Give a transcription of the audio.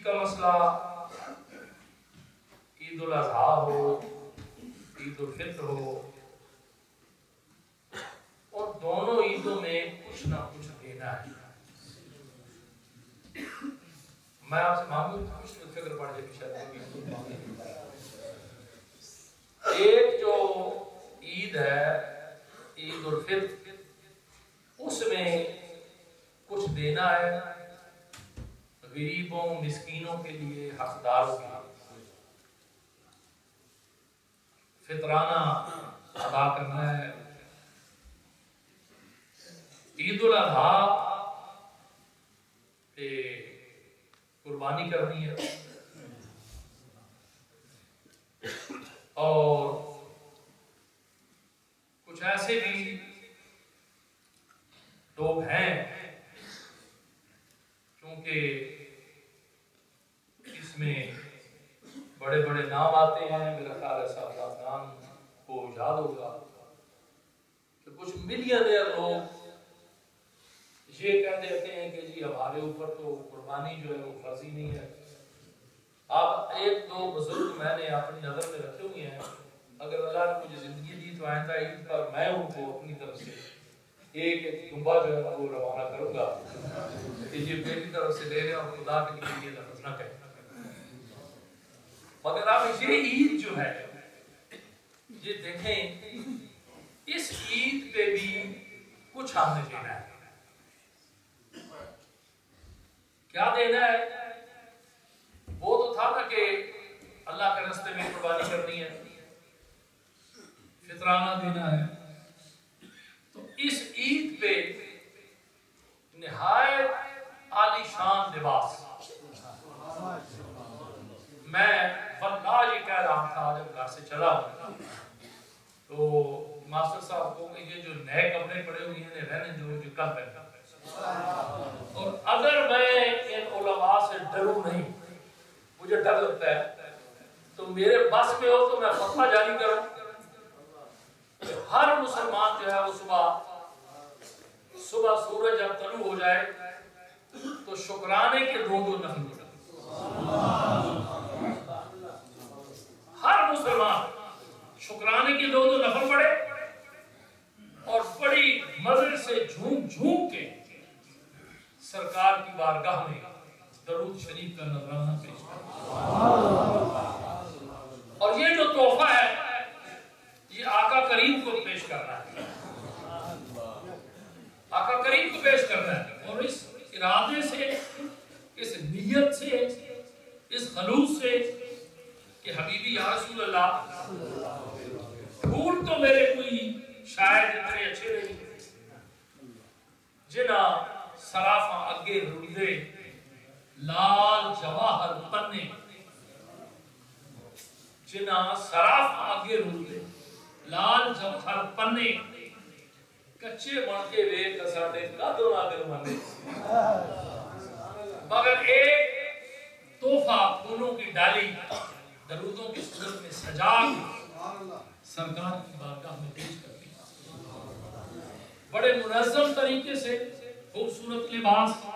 का मसला ईद उल अज़हा हो, ईद उल फित्र हो, और दोनों ईदों में कुछ ना कुछ देना है। मैं आपसे मांगू कुछ तो फिक्र पड़ जाए शायद। एक जो ईद है ईद उल फित्र, उसमें कुछ देना है गरीबों मिस्कीनों के लिए, हकदारों के लिए फितराना अदा करना है। ईद उल अज़हा पे कुर्बानी करनी है, और कुछ ऐसे भी लोग हैं क्योंकि इसमें बड़े बड़े नाम आते हैं, मेरा ख्याल है साहब नाम को याद होगा कि कुछ मिलियनेयर लोग ये कह देते हैं कि जी हमारे ऊपर तो कुर्बानी जो है वो फर्जी नहीं है। आप एक दो बुजुर्ग मैंने अपनी नजर में रखे हुए हैं, अगर अल्लाह ने मुझे जिंदगी दी तो आइंदा ईद पर मैं उनको अपनी तरफ से एक दुम्बा जो है वो रवाना करूंगा कि ये मेरी तरफ से ले रहे और खुदा के लिए लफ्ज ना कहें। मगर अब ये ईद जो है ये देखें, इस ईद पे भी कुछ हमने देना है। क्या देना है? वो तो था ना कि अल्लाह के रास्ते में कुर्बानी करनी है, फितराना देना है। तो इस ईद पे निहायत आलीशान लिबास, मैं वल्लाह ये कह रहा था जब घर से चला तो मास्टर साहब को ये जो नए कपड़े पड़े हुए हैं रहने जो कल पहना, और अगर मैं इन उलमा से डरूं नहीं, मुझे डर लगता है, तो मेरे बस में हो तो मैं फतवा जारी करूं कि हर मुसलमान जो है वो सुबह सूरज जब तलू हो जाए तो शुक्राने के दो नफल पढ़े। हर मुसलमान शुक्राने के दो नफल पढ़े और बड़ी मजे से झूम झूम के सरकार की बारगाह में दरूद शरीफ का नजराना पेश करें। और ये जो तोहफा है ये आका करीम को पेश करना है, आका करीम को पेश करना है। और इस इरादे से, इस नियत से, इस खलूस से कि हबीबी या रसूल अल्लाह, फूल तो मेरे कोई शायद इतने अच्छे नहीं जिना सराफा अगे रुदे लाल जवाहर पन्ने, जिना सराफा अगे रुदे लाल जवाहर पन्ने, कच्चे बनके वे कसाडे कादो आगे माने। मगर एक तोहफा फूलों की डाली दरूदों की सूरत में सजा सरकार की बारगाह में पेश करती, बड़े मुनज़्ज़म तरीके से खूबसूरत लिबास,